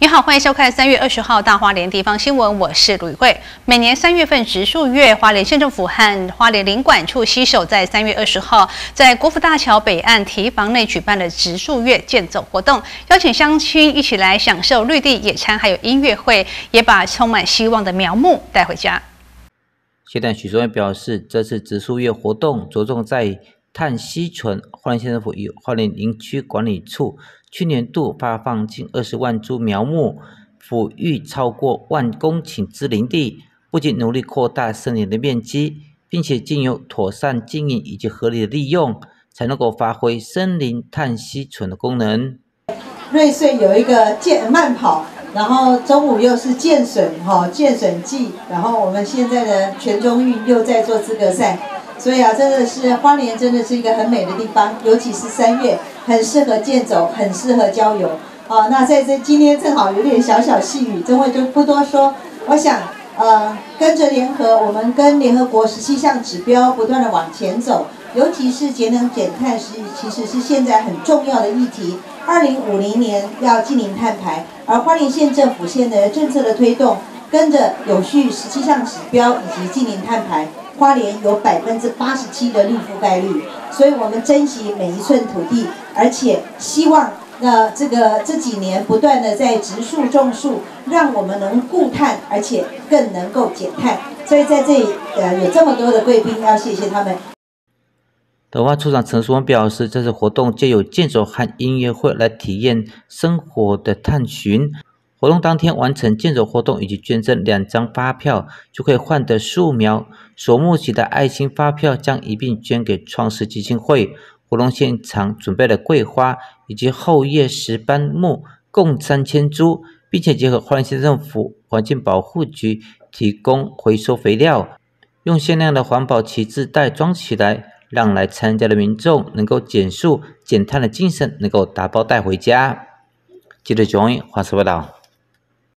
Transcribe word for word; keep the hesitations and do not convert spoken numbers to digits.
你好，欢迎收看三月二十号大花莲地方新闻，我是吕慧。每年三月份植树月，花莲县政府和花莲林管处携手，在三月二十号在国府大桥北岸堤防内举办了植树月健走活动，邀请乡亲一起来享受绿地野餐，还有音乐会，也把充满希望的苗木带回家。 县长许淑燕表示，这次植树月活动着重在碳吸存，花莲县政府与花莲林区管理处去年度发放近二十万株苗木，抚育超过万公顷之林地，不仅努力扩大森林的面积，并且经由妥善经营以及合理的利用，才能够发挥森林碳吸存的功能。 瑞穗有一个健慢跑，然后中午又是健损哈健损季，然后我们现在的全中运又在做资格赛。所以啊，真的是花莲，真的是一个很美的地方，尤其是三月，很适合健走，很适合郊游。哦，那在这今天正好有点小小细雨，真会就不多说。我想，呃，跟着联合，我们跟联合国十七项指标不断的往前走，尤其是节能减碳是其实是现在很重要的议题。二零五零年要净零碳排，而花莲县政府现在的政策的推动，跟着有序十七项指标以及净零碳排。花莲有百分之八十七的绿覆盖率，所以我们珍惜每一寸土地，而且希望呃这个这几年不断的在植树种树，让我们能固碳，而且更能够减碳。所以在这里呃有这么多的贵宾，要谢谢他们。 文化处长陈淑文表示，这次活动借由健走和音乐会来体验生活的探寻。活动当天完成健走活动以及捐赠两张发票，就可以换得树苗。所募集的爱心发票将一并捐给创世基金会。活动现场准备了桂花以及厚叶石斑木共三千株，并且结合花莲县政府环境保护局提供回收肥料，用限量的环保旗帜袋装起来，让来参加的民众能够减塑减碳的精神能够打包带回家。记者九一华视报道。